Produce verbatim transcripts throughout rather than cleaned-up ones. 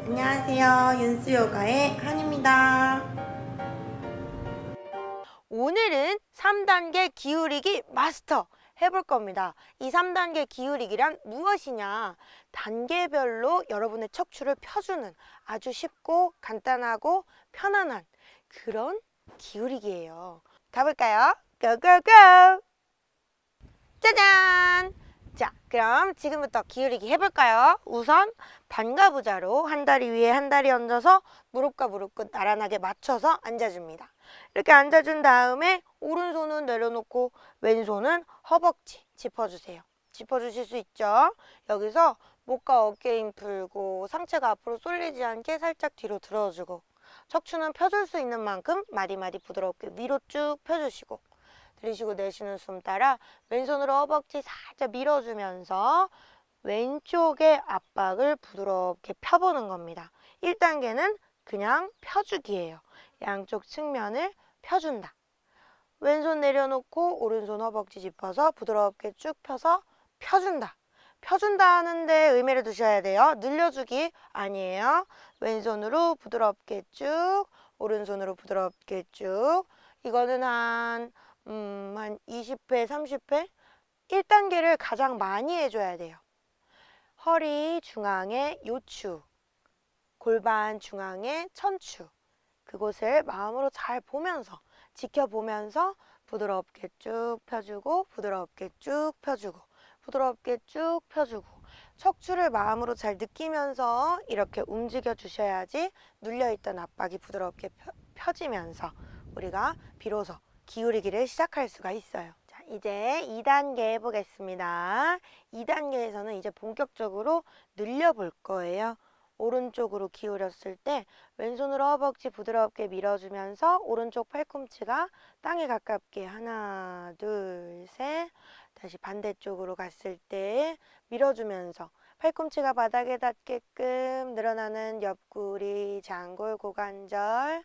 안녕하세요. 윤수요가의 한입니다. 오늘은 삼 단계 기울이기 마스터 해볼 겁니다. 이 삼 단계 기울이기란 무엇이냐? 단계별로 여러분의 척추를 펴주는 아주 쉽고 간단하고 편안한 그런 기울이기예요. 가볼까요? 고고고! 짜잔! 자, 그럼 지금부터 기울이기 해볼까요? 우선 반가 부자로 한 다리 위에 한 다리 얹어서 무릎과 무릎 끝 나란하게 맞춰서 앉아줍니다. 이렇게 앉아준 다음에 오른손은 내려놓고 왼손은 허벅지 짚어주세요. 짚어주실 수 있죠? 여기서 목과 어깨 힘 풀고 상체가 앞으로 쏠리지 않게 살짝 뒤로 들어주고 척추는 펴줄 수 있는 만큼 마디마디 부드럽게 위로 쭉 펴주시고 들이쉬고 내쉬는 숨 따라 왼손으로 허벅지 살짝 밀어주면서 왼쪽의 압박을 부드럽게 펴보는 겁니다. 일 단계는 그냥 펴주기예요. 양쪽 측면을 펴준다. 왼손 내려놓고 오른손 허벅지 짚어서 부드럽게 쭉 펴서 펴준다. 펴준다 하는데 의미를 두셔야 돼요. 늘려주기 아니에요. 왼손으로 부드럽게 쭉, 오른손으로 부드럽게 쭉. 이거는 한, 음, 한 이십 회, 삼십 회? 일 단계를 가장 많이 해줘야 돼요. 허리 중앙에 요추, 골반 중앙에 천추. 그곳을 마음으로 잘 보면서, 지켜보면서 부드럽게 쭉 펴주고, 부드럽게 쭉 펴주고, 부드럽게 쭉 펴주고, 척추를 마음으로 잘 느끼면서 이렇게 움직여 주셔야지 눌려있던 압박이 부드럽게 펴, 펴지면서 우리가 비로소 기울이기를 시작할 수가 있어요. 자, 이제 이 단계 해보겠습니다. 이 단계에서는 이제 본격적으로 늘려볼 거예요. 오른쪽으로 기울였을 때 왼손으로 허벅지 부드럽게 밀어주면서 오른쪽 팔꿈치가 땅에 가깝게 하나, 둘, 셋. 다시 반대쪽으로 갔을 때 밀어주면서 팔꿈치가 바닥에 닿게끔 늘어나는 옆구리, 장골, 고관절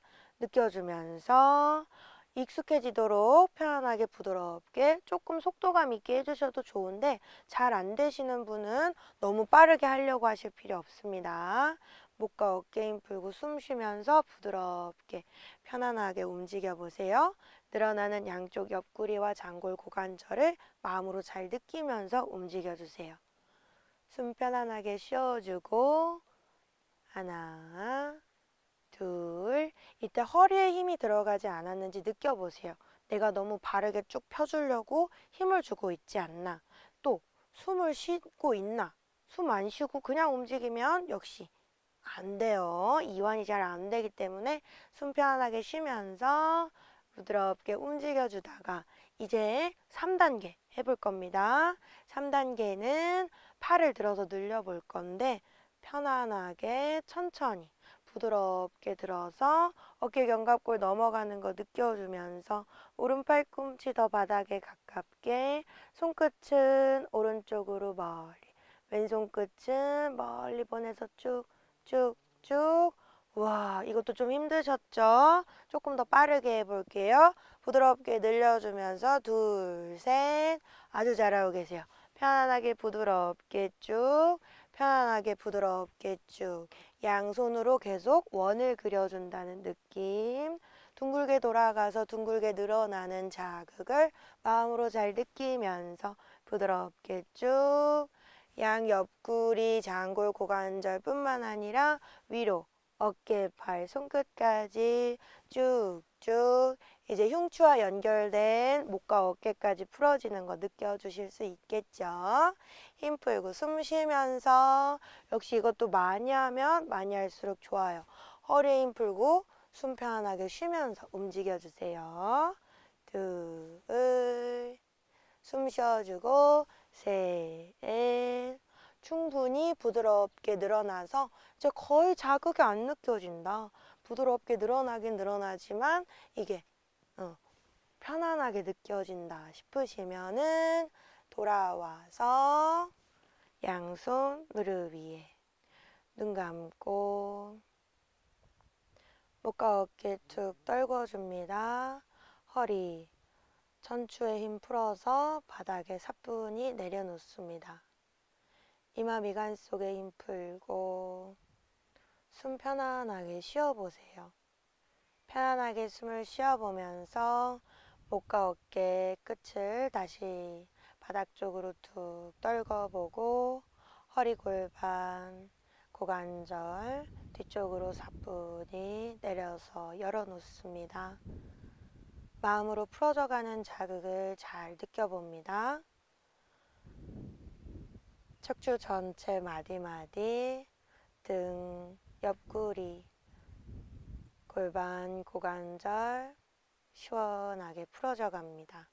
느껴주면서 익숙해지도록 편안하게 부드럽게 조금 속도감 있게 해주셔도 좋은데 잘 안 되시는 분은 너무 빠르게 하려고 하실 필요 없습니다. 목과 어깨 힘 풀고 숨 쉬면서 부드럽게 편안하게 움직여 보세요. 늘어나는 양쪽 옆구리와 장골 고관절을 마음으로 잘 느끼면서 움직여 주세요. 숨 편안하게 쉬어주고 하나, 둘. 이때 허리에 힘이 들어가지 않았는지 느껴보세요. 내가 너무 바르게 쭉 펴주려고 힘을 주고 있지 않나. 또 숨을 쉬고 있나. 숨 안 쉬고 그냥 움직이면 역시 안 돼요. 이완이 잘 안 되기 때문에 숨 편안하게 쉬면서 부드럽게 움직여주다가 이제 삼 단계 해볼 겁니다. 삼 단계는 팔을 들어서 늘려볼 건데 편안하게 천천히 부드럽게 들어서 어깨 견갑골 넘어가는 거 느껴주면서 오른 팔꿈치 더 바닥에 가깝게 손끝은 오른쪽으로 멀리 왼손 끝은 멀리 보내서 쭉쭉쭉. 와, 이것도 좀 힘드셨죠? 조금 더 빠르게 해볼게요. 부드럽게 늘려주면서 둘, 셋. 아주 잘하고 계세요. 편안하게 부드럽게 쭉, 편안하게 부드럽게 쭉. 양손으로 계속 원을 그려준다는 느낌. 둥글게 돌아가서 둥글게 늘어나는 자극을 마음으로 잘 느끼면서 부드럽게 쭉. 양 옆구리, 장골, 고관절 뿐만 아니라 위로 어깨, 팔, 손끝까지 쭉쭉. 이제 흉추와 연결된 목과 어깨까지 풀어지는 거 느껴주실 수 있겠죠? 힘 풀고 숨 쉬면서 역시 이것도 많이 하면 많이 할수록 좋아요. 허리에 힘 풀고 숨 편안하게 쉬면서 움직여주세요. 둘, 숨 쉬어주고 셋. 충분히 부드럽게 늘어나서 이제 거의 자극이 안 느껴진다. 부드럽게 늘어나긴 늘어나지만 이게 어, 편안하게 느껴진다 싶으시면은 돌아와서 양손 무릎 위에 눈 감고 목과 어깨 툭 떨궈줍니다. 허리, 천추에 힘 풀어서 바닥에 사뿐히 내려놓습니다. 이마 미간 속에 힘 풀고 숨 편안하게 쉬어보세요. 편안하게 숨을 쉬어보면서 목과 어깨 끝을 다시 바닥 쪽으로 툭 떨궈보고 허리 골반, 고관절 뒤쪽으로 사뿐히 내려서 열어놓습니다. 마음으로 풀어져가는 자극을 잘 느껴봅니다. 척추 전체 마디마디, 등, 옆구리, 골반, 고관절 시원하게 풀어져 갑니다.